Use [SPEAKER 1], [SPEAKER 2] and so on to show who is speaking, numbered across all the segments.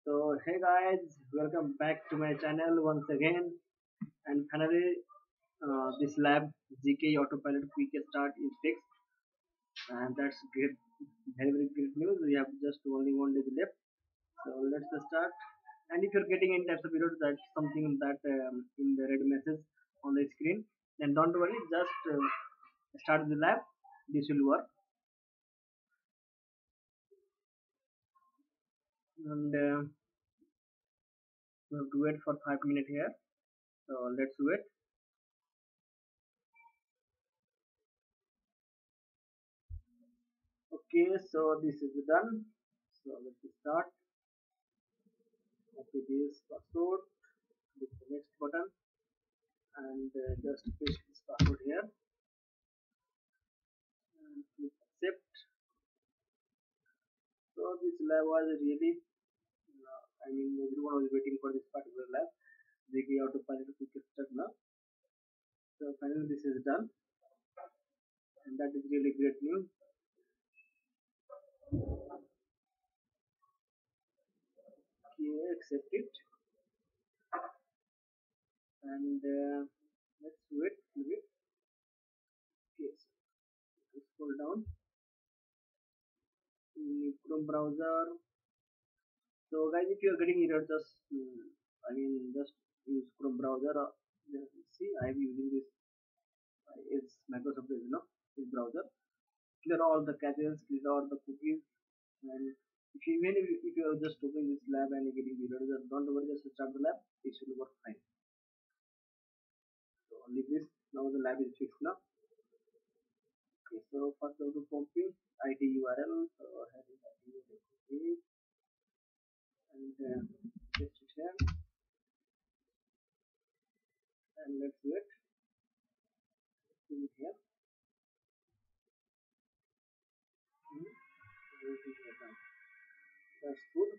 [SPEAKER 1] So hey guys, welcome back to my channel once again. And finally, this lab GK Autopilot Quick Start is fixed, and that's great, very great news. We have just only 1 day left, so let's start. And if you're getting any types of errors, that's something that in the red message on the screen, then don't worry, just start the lab. This will work, and we have to wait for 5 minutes here. So let's wait. Okay, so this is done. So let's start. Copy this password, click the next button, and just paste this password here and click accept. So this lab was really, everyone was waiting for this particular lab. GK Autopilot Quick Start now. So finally this is done, and that is really great news. Okay, accept it, and let's wait a bit. Okay, so scroll down in Chrome browser. So guys, if you are getting error, just just use Chrome browser. See, I am using this. It's Microsoft, this browser. Clear all the caches, clear all the cookies, and if you are just opening this lab and you're getting error, just don't worry, just start the lab. It should work fine. So only this. Now the lab is fixed now. Okay, so first I have to copy ID URL. So here is ID URL, and paste it here, and let's wait. See it here. That's good.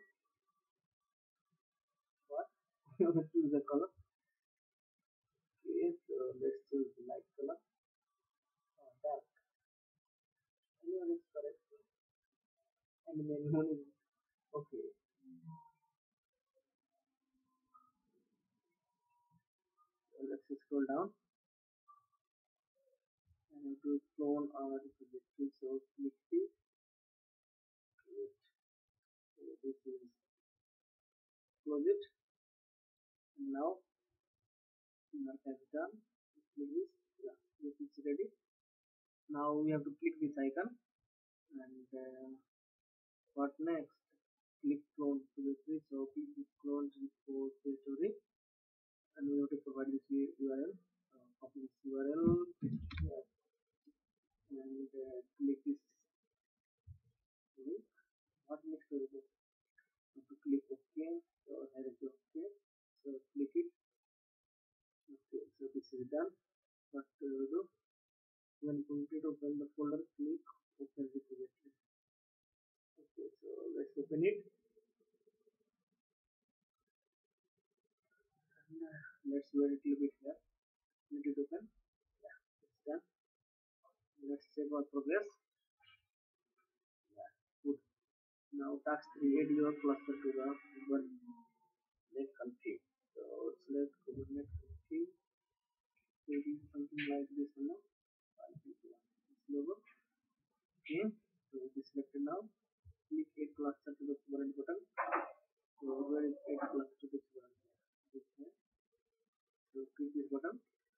[SPEAKER 1] What? Choose the color. Okay, so let's choose the light color. Dark. Anyone is correct. And then one is okay. So let's scroll down and to clone our repository. So click this. Great. So this is close it. And now work has done. Click this. Yeah, this is ready. Now we have to click this icon, and what next? Click clone repository. So click this clone repository, and we have to provide this URL. Copy this URL, and click this link. What next we do? We have to click OK. So here is OK. So click it. Okay, so this is done. What we do? When complete, open the folder, click open repository. Okay, so let's open it. And let's wait a little bit here. Let it open. Yeah, it's done. Let's check our progress. Yeah, good. Now task 3, add your cluster to the Kubernetes config. So select Kubernetes config. Maybe something like this one now. I think yeah, this logo. Okay, so it is selected now. Click add cluster to the Kubernetes button. So where is add cluster to the Kubernetes? This here. So click this button,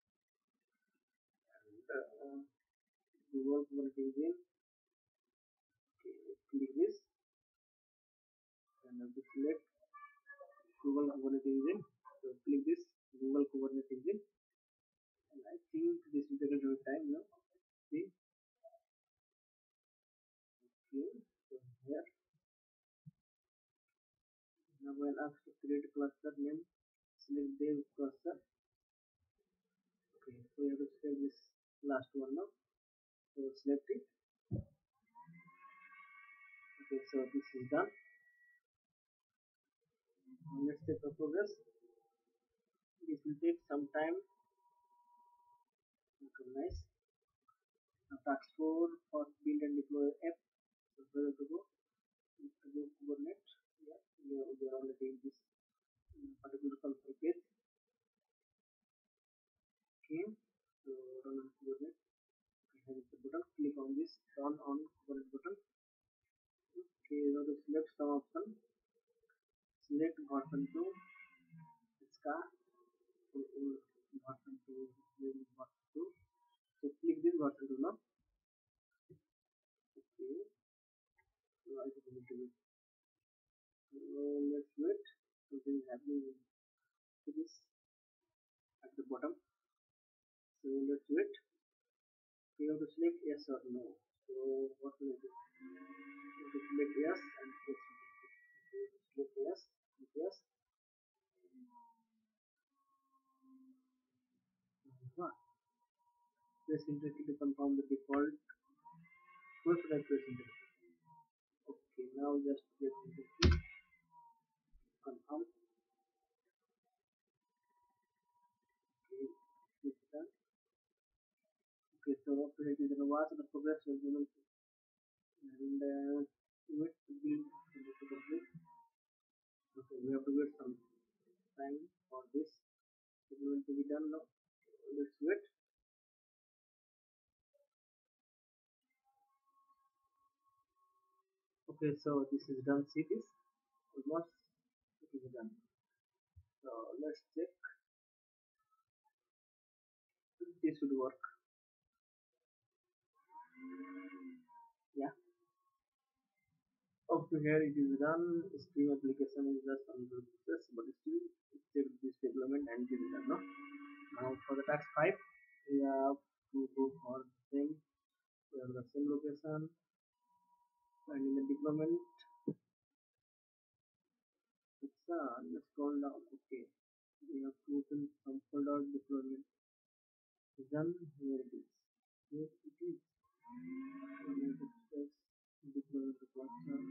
[SPEAKER 1] and Google Kubernetes in. Okay, click this, and have to select Google Kubernetes in. So click this Google Kubernetes in, and I think this will take a little time now. See, okay, so here now when asked to create a cluster name, select dev cluster. Okay, so we have to select this last one now. So select it. Okay, so this is done. Now let's check the progress. This will take some time. Okay, nice. Now task 4 for build and deploy app. So where to go? To go Kubernetes. Yeah, we are already on this turn on current button. Okay, now to select some option, select version 2 इसका version 2 version 2, so click this version 2 now. Okay, so I will do it. Let's wait, something is happening to this at the bottom, so let's wait. We have to select yes or no, so what will I do? We have to select yes and press select yes, yes. Press enter key to confirm the default. What should I press enter? Okay, now just press enter key, confirm. Okay, this is done. Okay, so after it is watch the progress will and wait to be to complete. Okay, we have to wait some time for this. It will to be done now. Let's wait. Okay, so this is done. See this? Almost it is done. So let's check. This should work. Yeah. Okay, here it is done. Stream application is just under process, but still it checked this development and it is done. No? Now for the task 5, we have to go for the same. We have the same location, and in the deployment, let's scroll down. Okay, we have to open some folder deployment. Done. Where it is? Here it is. Deployment to cluster.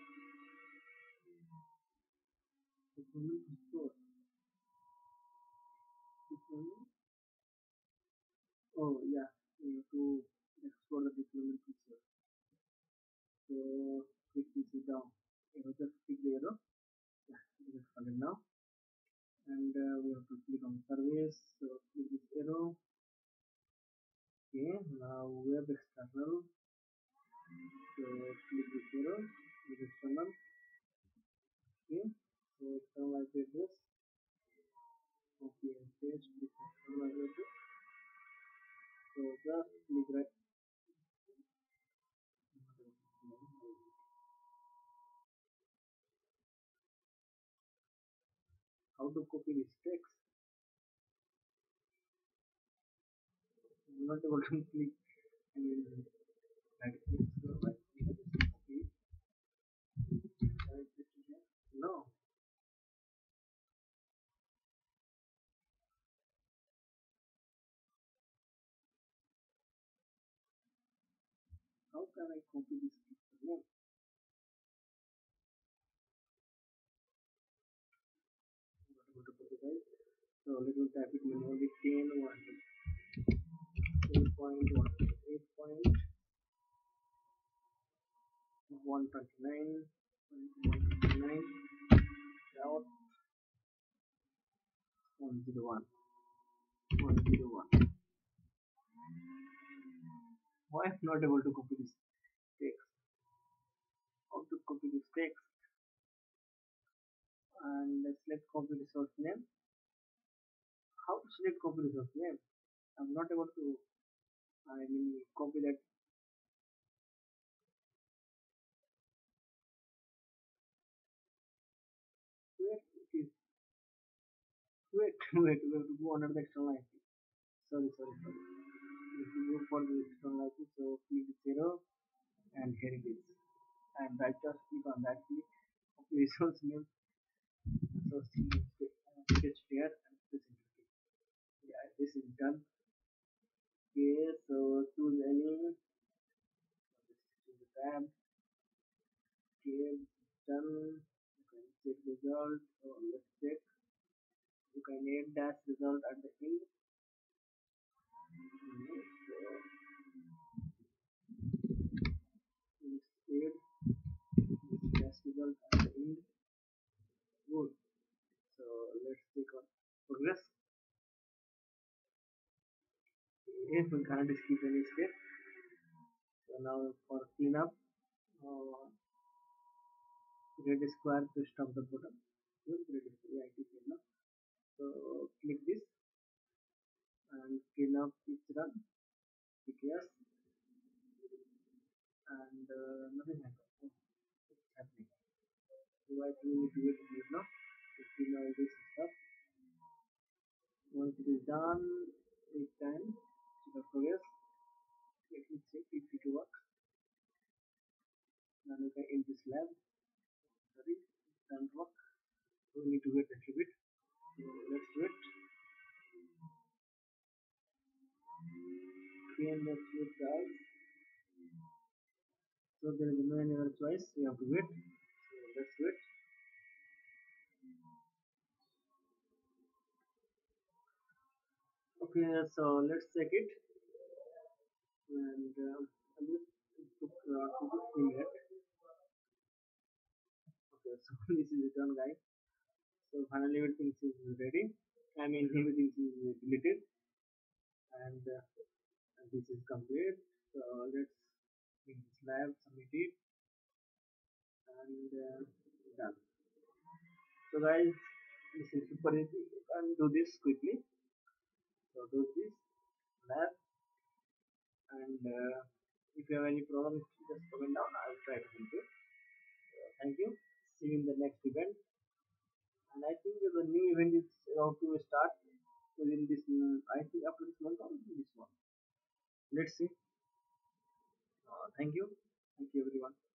[SPEAKER 1] Deployment to store. Deployment. Oh yeah, we have to explore the deployment feature. So click this down. You have just click the arrow. Yeah, it is funded now. And we have to click on service. So click this arrow. Okay, now web external. So click this arrow. With external. Okay, so external IP address. Copy and paste this external IP address. So just click right. How to copy this text? I'm not able to click. I mean, right click. So right click and copy. Right click again. No. How can I copy this picture name? Not able to copy, guys. So let me type it manually. 10 1 8.1 8.129 129 dot 101 101. Why I'm not able to copy this text? How to copy this text? And let's copy the source name. How to select copy the source name? I'm not able to. I mean, copy that. Where it is? Wait, wait. We have to go under the external IP. Sorry. If you go for the external IP, so click zero, and here it is. And right just click on that. Click copy resource name. Source name paste here and press enter key. Yeah, this is done. Okay, so choose any. Choose the tab. Okay, done. You can check result. So let's check. You can add dash result at the end. So let's add this dash result at the end. Good. So let's click on progress. If we can't skip any step, So now for cleanup, uh, red square to stop the bottom. Red square, yeah, it is enough. So click this and cleanup is run. Click yes, and nothing happens. Oh, it's happening. So I think we need to wait a minute now to clean all this stuff. Once it is done, it's time to the progress. Let me check if it works. Now we can end this lab. Sorry, it doesn't work. So we need to wait a little bit. So let's wait. Okay, let's wait, guys. So there is no any other choice. We have to wait. So let's wait. Okay, so let's check it. And I'm just took 2 to 3 minutes. Okay, so this is done, guys. So finally everything is ready. I mean everything is deleted, and this is complete. So let's make this lab, submit it, and done. So guys, this is super easy. You can do this quickly. So do this lab, and if you have any problem, just comment down. I will try to help you. Thank you. See you in the next event. And I think the new event is about to start within this. I think after this month or this one. Let's see. Thank you. Thank you, everyone.